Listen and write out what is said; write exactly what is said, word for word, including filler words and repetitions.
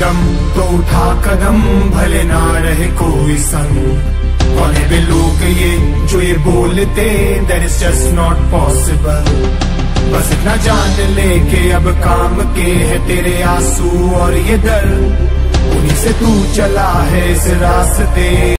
दम तो उठा कदम, भले ना रहे कोई संग। कौन है वे लोग ये जो ये बोलते that is just not possible। बस इतना जान ले के अब काम के है तेरे आंसू और ये दर्द, उन्हीं से तू चला है इस रास्ते।